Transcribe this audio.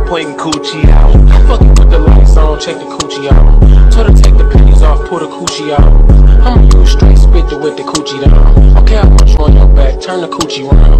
pointing coochie out. I'm fucking with the lights on, check the coochie out. Told her take the panties off, pull the coochie out. I'ma use straight spit to whip the coochie down. Okay, I want you on your back, turn the coochie round.